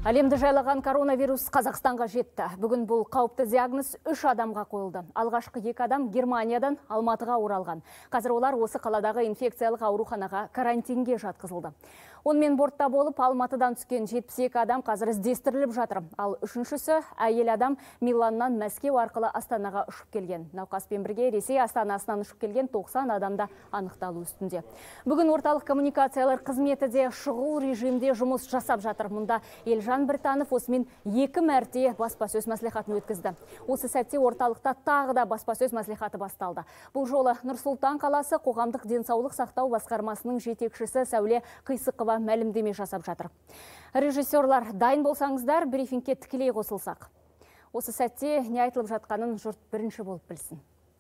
Әлемді жайлаған коронавирус Қазақстанға жетті. Бүгін бұл қауіпті диагноз 3 адамға қойылды. Алғашқы 2 адам Германиядан Алматыға оралған. Қазір олар осы қаладағы инфекциялық ауруханаға карантинге жатқызылды. Онымен бортта болып Алматыдан түскен 72 адам қазір іздестіріліп жатыр. Ал үшіншісі әйел адам Миланнан Мәскеу арқылы Астанаға ұшып келген. Науқаспен бірге Ресей астанасынан ұшып келген 90 адамда анықталу үстінде. Бүгін орталық коммуникациялар қызметі де шұғыл режимде жұмыс жасап жатыр. Мұнда Елжан Біртанов осымен 2 мәрте баспасөз мәслихатын өткізді. Осы сәтте орталықта тағы да баспасөз мәслихаты басталды. Бұл жолы Нұр-Сұлтан қаласы қоғамдық денсаулық сақтау басқармасының жетекшісі Сәуле Қисықова мәлімдеме жасап жатыр. Режиссерлар, дайын болсаңыздар, брифингке тікелей қосылсақ. Осы сәтте не айтылып жатқанын жұрт бірінші болып білсін.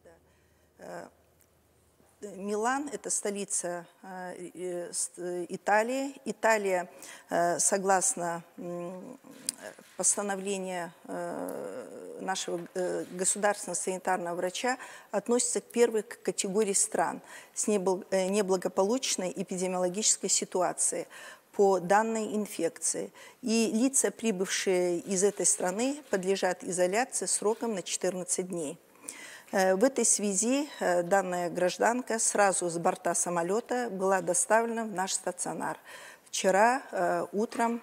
Милан – это столица Италии. Италия, согласно постановлению нашего государственного санитарного врача, относится к первой категории стран с неблагополучной эпидемиологической ситуацией по данной инфекции. И лица, прибывшие из этой страны, подлежат изоляции сроком на 14 дней. В этой связи данная гражданка сразу с борта самолета была доставлена в наш стационар. Вчера утром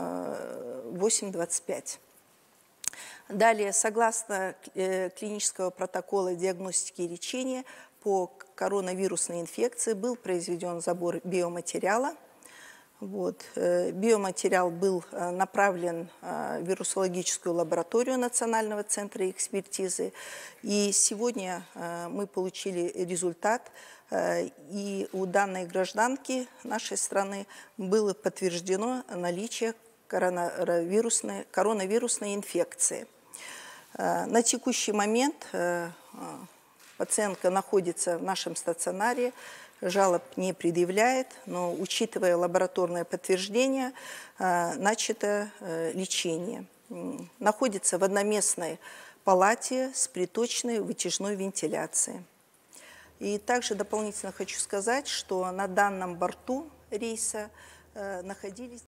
8:25. Далее, согласно клинического протокола диагностики и лечения по коронавирусной инфекции, был произведен забор биоматериала. Биоматериал был направлен в вирусологическую лабораторию Национального центра экспертизы. И сегодня мы получили результат. И у данной гражданки нашей страны было подтверждено наличие коронавирусной инфекции. На текущий момент пациентка находится в нашем стационаре. Жалоб не предъявляет, но, учитывая лабораторное подтверждение, начато лечение. Находится в одноместной палате с приточной вытяжной вентиляцией. И также дополнительно хочу сказать, что на данном борту рейса находились...